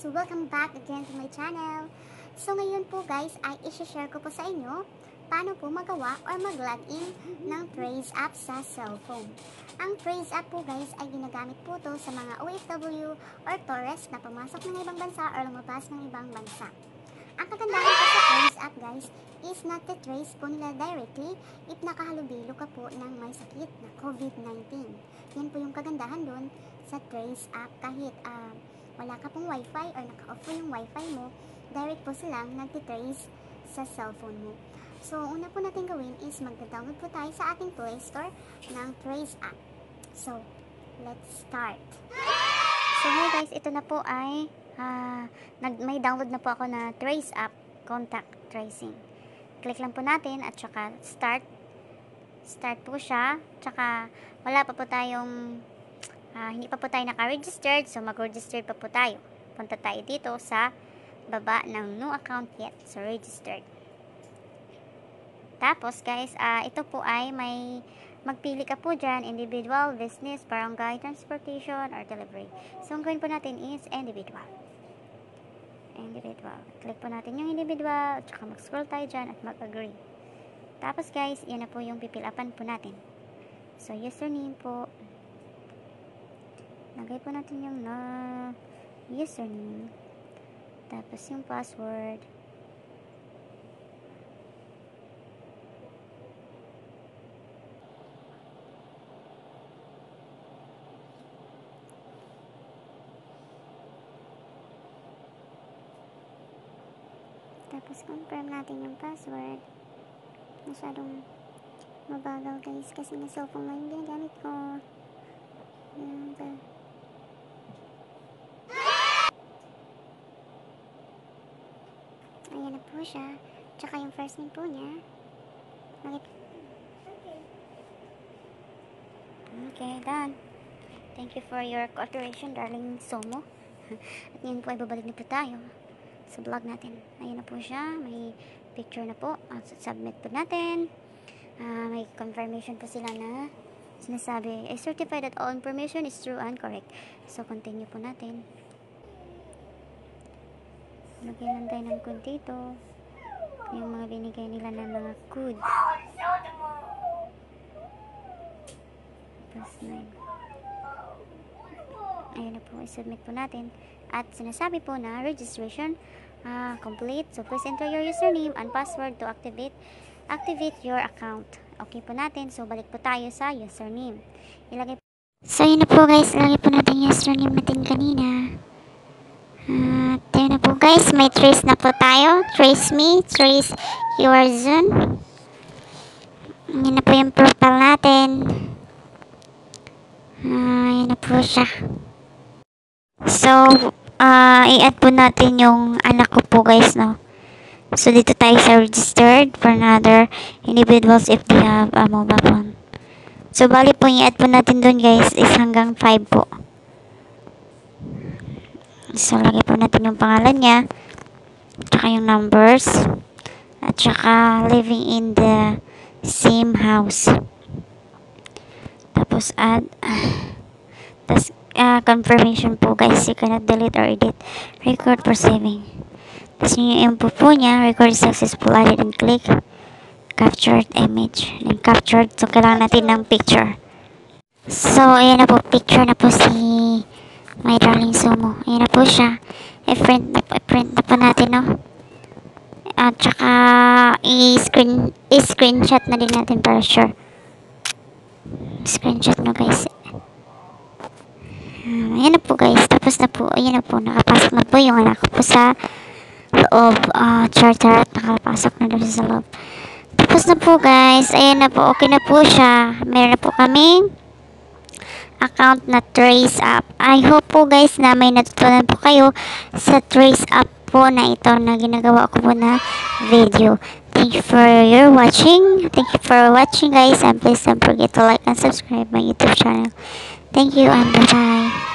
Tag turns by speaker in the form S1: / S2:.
S1: So welcome back again to my channel. So ngayon po guys ay i-share ko po sa inyo paano po magawa or mag-login ng Traze app sa cellphone. Ang Traze app po guys ay ginagamit po to sa mga OFW or tourist na pumasok ng ibang bansa or lumabas ng ibang bansa. Ang kagandahan po sa Traze app guys is nati-trace po nila directly if nakahalubilo ka po ng may sakit na COVID-19. Yan po yung kagandahan doon sa Traze app. Kahit wala ka pong wifi or naka-off po yung wifi mo, direct po silang nagtitrace sa cellphone mo. So, una po natin gawin is mag-download po tayo sa ating Play Store ng Traze app. So, let's start. So, hey guys, ito na po ay may download na po ako na Traze app, contact tracing. Click lang po natin at saka start po siya. Tsaka wala pa po tayong hindi pa po tayo naka-registered, so mag-register pa po tayo. Punta tayo dito sa baba ng no account yet, so registered. Tapos guys, ito po ay may magpili ka po dyan, individual, business, barangay, transportation, or delivery. So ang gawin po natin is individual. Click po natin yung individual, tsaka mag-scroll tayo dyan at mag-agree. Tapos guys, yan na po yung pipilapan po natin. So username po. Lagay po natin yung username. Tapos yung password. Tapos confirm natin yung password. Masyadong mabagal guys kasi na cellphone lang yung ginagamit ko. Ayan na po siya. Tsaka yung first name po niya. Okay, done. Thank you for your cooperation, darling Somo. At ngayon po ay babalik na po tayo sa vlog natin. Ayan na po siya. May picture na po. Submit po natin. May confirmation po sila na sinasabi, I certify that all information is true and correct. So, continue po natin. Lagyan lang tayo ng code dito. Yung mga binigay nila ng mga code. Plus 9. Ayan na po. I-submit po natin. At sinasabi po na registration complete. So, please enter your username and password to activate your account. Okay po natin. So, balik po tayo sa username. Ilagay po. So, yun na po guys. Ilagay po natin yung username natin kanina. Yun na po guys. May trace na po tayo. Trace me. Trace your zone. Yun na po yung profile natin. Yun na po siya. So, i-add po natin yung anak ko po guys, no? So, dito tayo sa registered for another individuals if they have a mobile phone. So, bali po i-add po natin dun guys is hanggang 5 po. So, lagay po natin yung pangalan niya, tsaka yung numbers, at tsaka living in the same house. Tapos add, tapos confirmation po guys, you cannot delete or edit, record for saving. Tapos yung info po niya, record successful, added and click captured image, and captured, so kailangan natin ng picture. So ayan na po, picture na po si my darling Sumo. Ayan na po siya. I-print na po natin, no? At saka i-screenshot na din natin para sure. Screenshot na guys. Ayan na po guys. Tapos na po, ayan na po. Nakapasok na po yung anak ko po sa loob. Charter at nakapasok na doon sa loob. Tapos na po guys. Ayan na po. Okay na po siya. Meron na po kaming account na Traze app. I hope po guys na may natutunan po kayo sa Traze app po na ito na ginagawa ko po na video. Thank you for your watching. Thank you for watching guys, and please don't forget to like and subscribe my YouTube channel. Thank you and bye bye.